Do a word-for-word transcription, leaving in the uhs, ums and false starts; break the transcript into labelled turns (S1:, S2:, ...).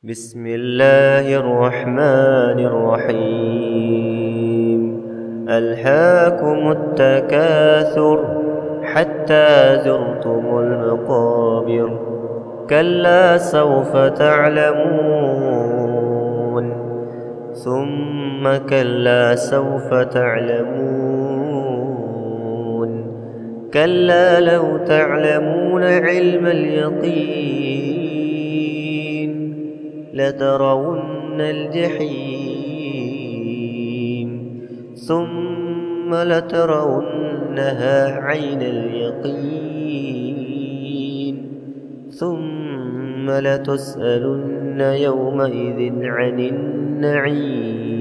S1: بسم الله الرحمن الرحيم. ألهاكم التكاثر حتى زرتم المقابر، كلا سوف تعلمون ثم كلا سوف تعلمون، كلا لو تعلمون علم اليقين لترون الجحيم ثم لترونها عين اليقين ثم لتسألن يومئذ عن النعيم.